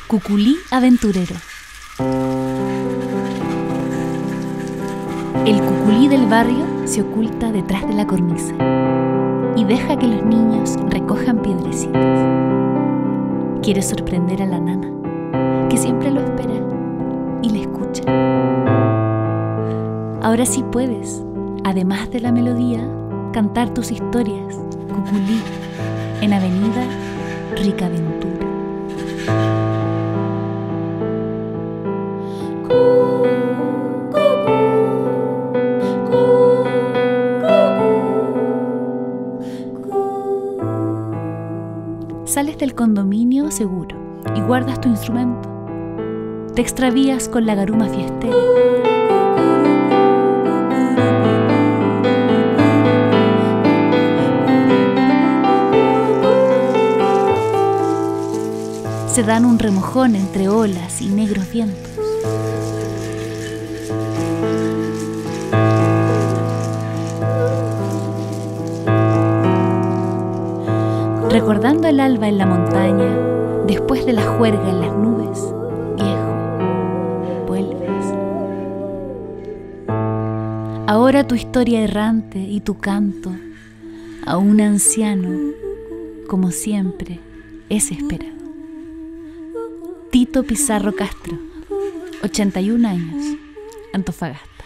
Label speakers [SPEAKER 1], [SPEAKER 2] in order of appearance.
[SPEAKER 1] Cuculí aventurero. El cuculí del barrio se oculta detrás de la cornisa y deja que los niños recojan piedrecitas. Quiere sorprender a la nana, que siempre lo espera y le escucha. Ahora sí puedes, además de la melodía, cantar tus historias, cuculí, en Avenida Ricaventura. Sales del condominio seguro y guardas tu instrumento. Te extravías con la garuma fiestera. Se dan un remojón entre olas y negros vientos. Recordando el alba en la montaña, después de la juerga en las nubes, viejo, vuelves. Ahora tu historia errante y tu canto a un anciano, como siempre, es esperado. Tito Pizarro Castro, 81 años, Antofagasta.